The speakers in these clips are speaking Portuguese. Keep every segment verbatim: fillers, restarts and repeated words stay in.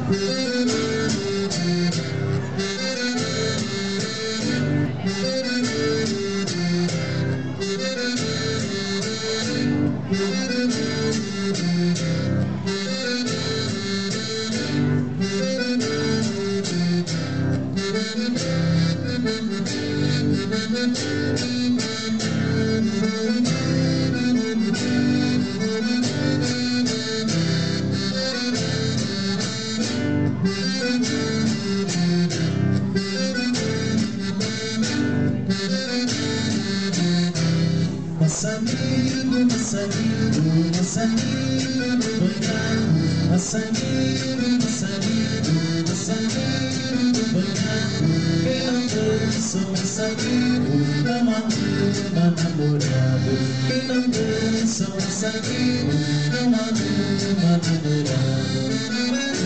Passarinho, passarinho, passarinho do banhado. Passarinho, passarinho, passarinho do banhado. Quem não dança o passarinho é uma lua namorado. Quem não dança o passarinho é uma lua namorado.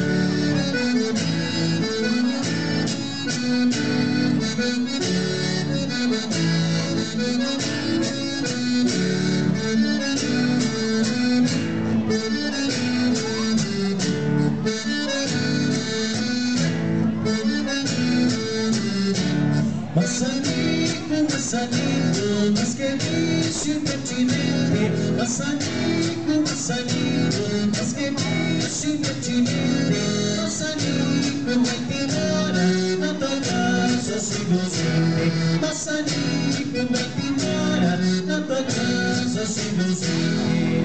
Passarinho, passarinho, mas que bicho pertinente. Passarinho, passarinho, mas que bicho pertinente. Passarinho, vai ter hora na tua casa se você. Passarinho, vai ter hora na tua casa se você.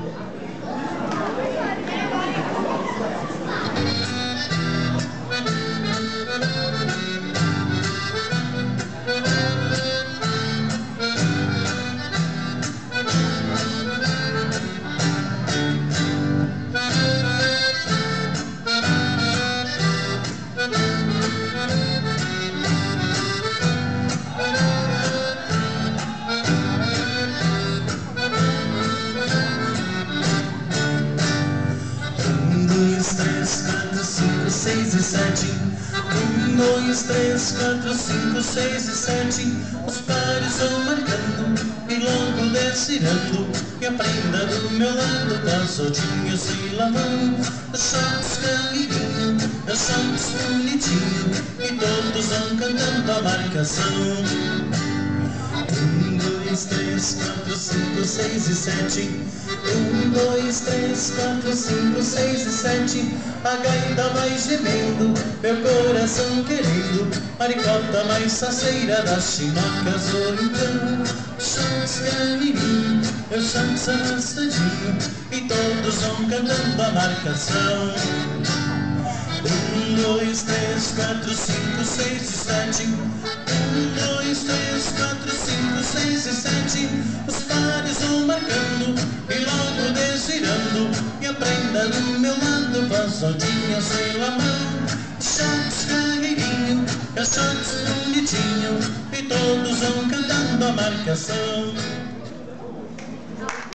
Seis e sete, um, dois, três, quatro, cinco, seis e sete. Os pares vão marcando e logo descirando. E a prenda do meu lado tá soltinha se lavando. Achados carreirinho, achados bonitinho, e todos vão cantando a marcação. Um, dois, três, quatro, cinco, seis e sete. Um, dois, três, quatro, cinco, seis e sete. A gaita vai gemendo, meu coração querendo. Maricota mais saceira das chinocas orientando. Chance carreirinho, eu chance arrastadinho, e todos vão cantando a marcação. Um, dois, três, quatro, cinco, seis e sete. Um, dois, três, quatro, cinco, seis e sete. Os pares vão marcando e logo desvirando. E a prenda do meu lado vai sozinha sem lamão. Chatos carreirinho, caixotes bonitinho, e todos vão cantando a marcação.